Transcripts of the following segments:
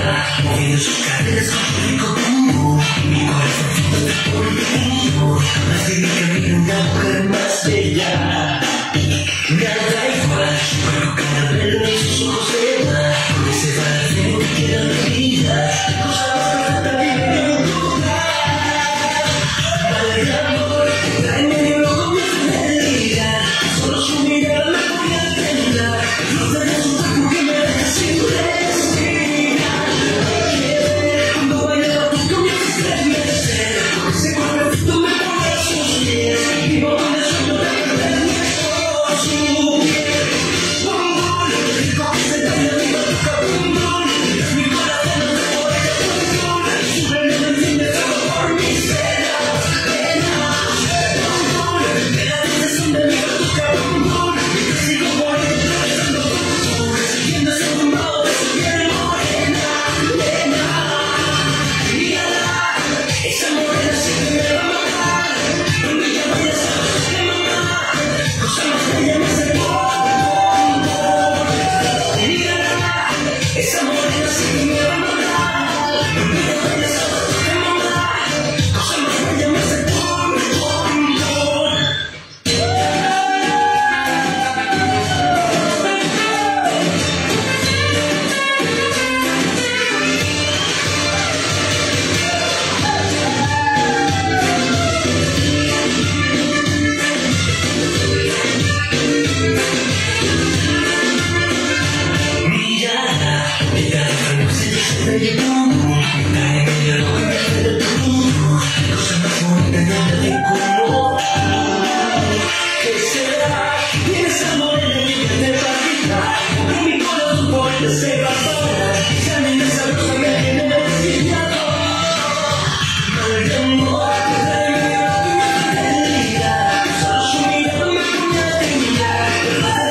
sola, moviendo sus caderas con su rico tumbo. Mi corazón te pone mundo, más de mi camino una mujer más bella. Nada igual, su cuerpo caramelo y sus ojos de mar, con ese balance que queda la vida, cosa más barata vive en un lugar. Vale de amor, tráeme de loco mi medida, solo su mirada me voy a temblar, los de su cuerpo que me deja sin respirar. Que ver cuando baila tú comienzas a estremecer, con ese cuerpecito me pone a sus pies, vivo en el sueño de perderme por su piel. Esa morena sí que me va a matar. Olvídate de esa foto que me mata. Cosa más bella me hace por.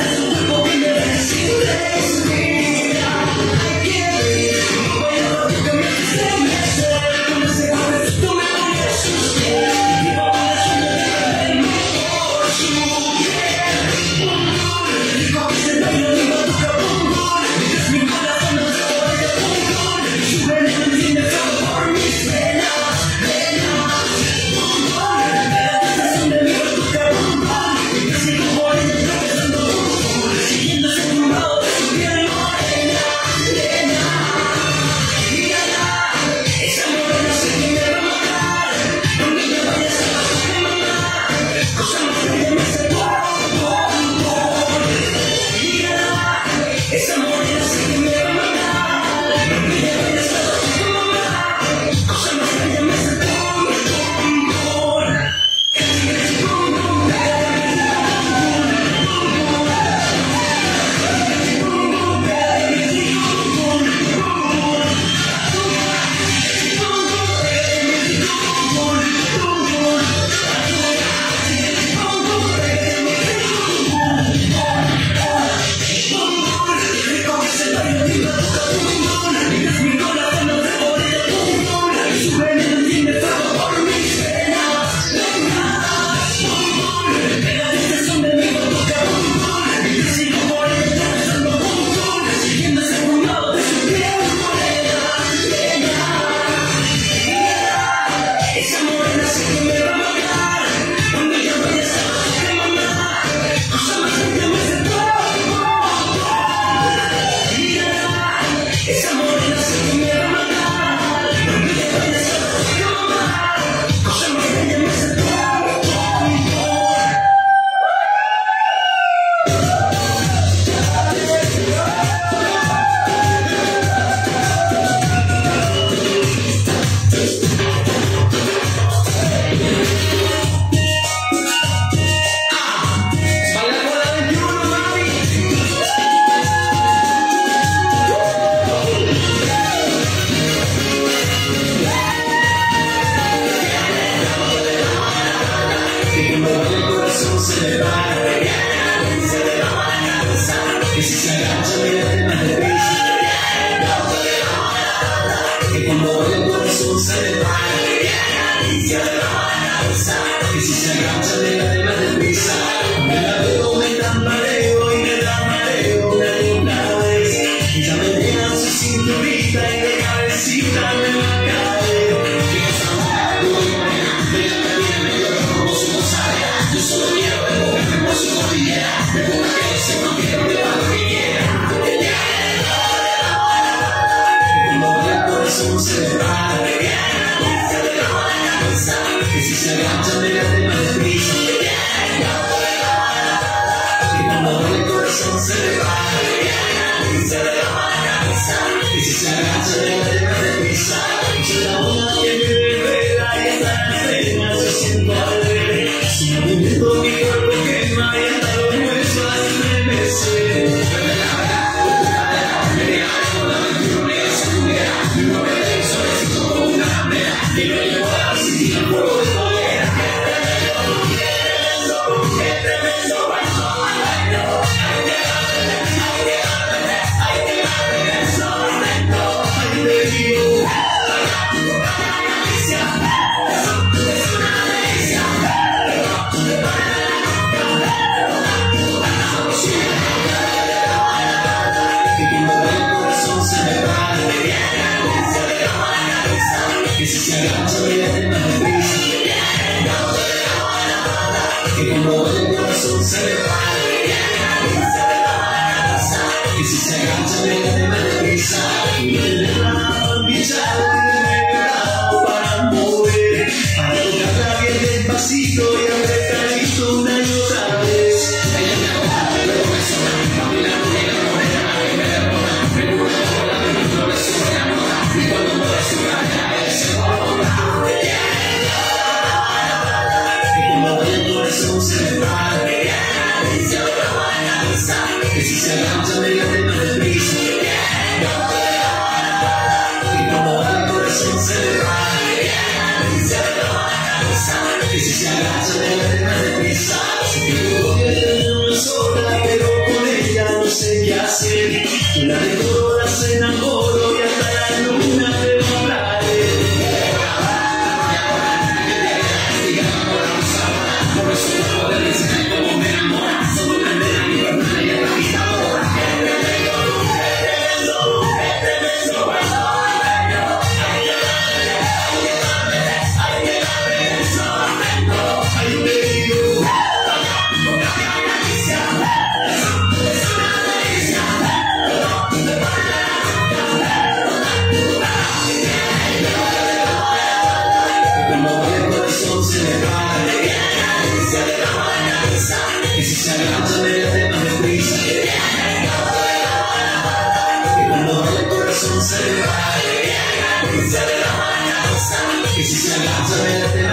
Come se agacha de la demás deprisa. Yo la boda que me revela y hasta las venas se siento alegre. Si movimiento mi cuerpo quema y hasta los huesos estremecen. Que no llevo a sentir el fuego de tu hoguera. Qué tremendo baño. Ay, te digo. Que cuando el corazón se me va. Que si se agacha me hace más deprisa. Que cuando el corazón se me va. Que si se agacha me hace más deprisa. Y me deja pichado y me deja para mover. Para tocarla bien despacito y apretadito una y otra vez. Ella me aguanta, pero me sobra. Mami la mujer, la morena, la que me derrota. Me gusta por la de mis flores, se me enamora. Y cuando me da su gana, ese modo. Que cuando el corazón se me va. Que si se agacha me hace más deprisa. Que cuando el corazón se me va. Que si se agacha me hace más deprisa. Que puedo quedarme sola, pero con ella no sé qué hacer. La decoro, la enamoro y hasta la luna te va a hablar. Por eso no puedo decir cómo me enamora. Solo me da mi verdad y la vida ahora. Que si se agacha me hace más deprisa. Que cuando el corazón se me va. Que si se agacha me hace más